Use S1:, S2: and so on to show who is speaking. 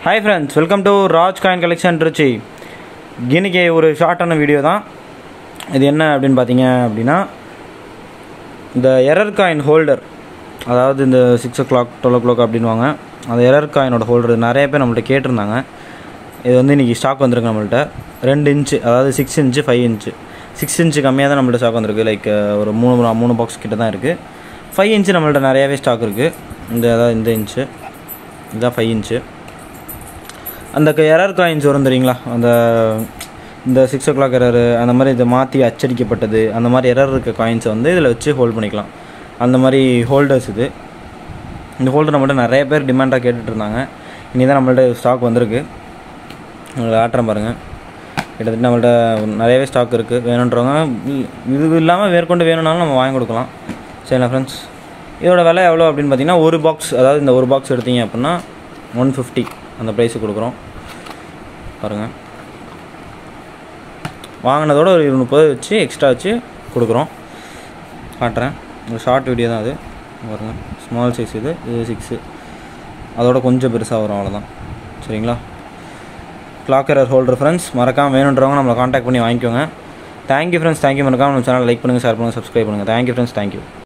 S1: Hi friends, welcome to Raj Coin Collection Ruchi. இன்னைக்கு ஒரு ஷார்ட்டான video தான். இது என்ன அப்படினு பாத்தீங்க அப்படினா இந்த எரர் காயின் ஹோல்டர், அதாவது இந்த 6 o'clock 12 o'clock அப்படினுவாங்க. அந்த எரர் காயினோட ஹோல்டர் நிறைய பேர் நம்மள்ட்ட கேட்டிருந்தாங்க. இது வந்து இன்னைக்கு ஸ்டாக் வந்திருக்கு நம்மள்ட்ட 2 இன்ச், அதாவது 6 இன்ச் 5 இன்ச். 6 இன்ச் கம்மியாக தான் நம்மள்ட்ட ஸ்டாக் வந்திருக்கு. லைக் ஒரு 3 பாக்ஸ் கிட்ட தான் இருக்குது. 5 இன்ச் நம்மள்ட்ட நிறையவே ஸ்டாக் இருக்குது. அதாவது இந்த இன்ச்சு இதுதான் 5 இன்ச்சு. அந்த எரர் காயின்ஸ் வரும் தெரியுங்களா, இந்த 6 o'clock எரரு, அந்த மாதிரி இதை மாற்றி அச்சடிக்கப்பட்டது, அந்த மாதிரி எரர் இருக்க காயின்ஸை வந்து இதில் வச்சு ஹோல்ட் பண்ணிக்கலாம். அந்த மாதிரி ஹோல்டர்ஸ் இது. இந்த ஹோல்டர் நம்மள்ட்ட நிறைய பேர் டிமாண்டாக கேட்டுட்டு இருந்தாங்க. இனி தான் நம்மள்ட்ட ஸ்டாக் வந்திருக்கு. உங்களை ஆட்டுறேன் பாருங்கள். கிட்டத்தட்ட நம்மள்ட்ட நிறையவே ஸ்டாக் இருக்குது. வேணுன்றவங்க இது இல்லாமல் மேற்கொண்டு வேணும்னாலும் நம்ம வாங்கி கொடுக்கலாம். சரிங்களா ஃப்ரெண்ட்ஸ், இதோட விலை எவ்வளோ அப்படின்னு பார்த்தீங்கன்னா, ஒரு பாக்ஸ், அதாவது இந்த ஒரு பாக்ஸ் எடுத்தீங்க அப்படின்னா 150 அந்த ப்ரைஸு கொடுக்குறோம். பாருங்கள், வாங்கினதோட ஒரு 30 வச்சு எக்ஸ்ட்ரா வச்சு கொடுக்குறோம். காட்டுறேன், ஒரு ஷார்ட் வீடியோ தான் அது. பாருங்கள், ஸ்மால் சைஸ் இது 6, அதோட கொஞ்சம் பெருசாக வரும், அவ்வளோதான். சரிங்களா, கிளாக் எரர் ஹோல்டர் ஃப்ரெண்ட்ஸ். மறக்காமல் வேணுன்றவங்க நம்மளை காண்டாக்ட் பண்ணி வாங்கிக்கோங்க. Thank you friends, thank you. மறக்காமல் நம்ம சேனல் லைக் பண்ணுங்கள், ஷேர் பண்ணுங்கள், சப்ஸ்கிரைப் பண்ணுங்கள். Thank you friends, thank you.